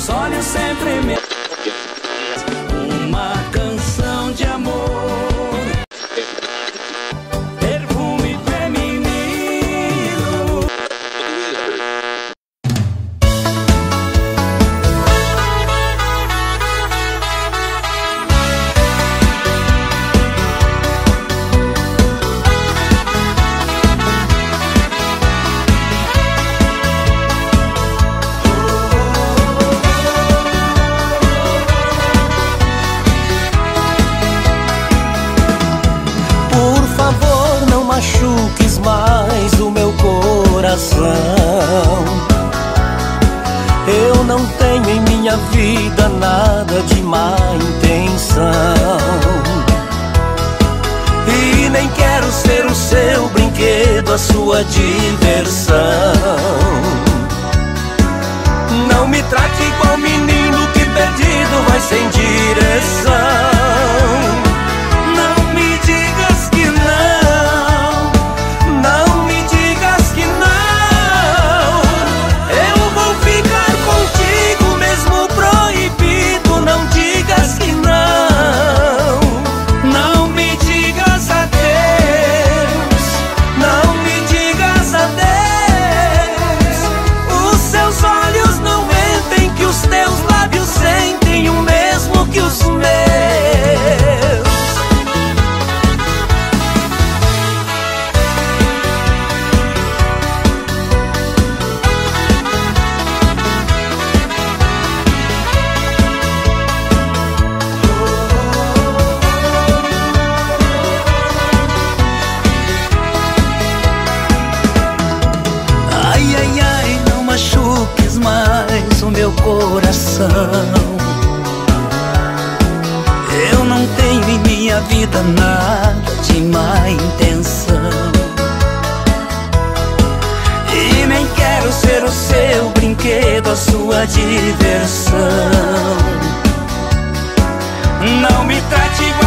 seus olhos sempre me... Uma canção de amor, perfume feminino. Machuques mais o meu coração. Eu não tenho em minha vida nada de má intenção, e nem quero ser o seu brinquedo, a sua diversão. Não me trate igual menino que perdido vai sem direção. Não me digas que não. Mais o meu coração. Eu não tenho em minha vida nada de má intenção, e nem quero ser o seu brinquedo, a sua diversão. Não me trate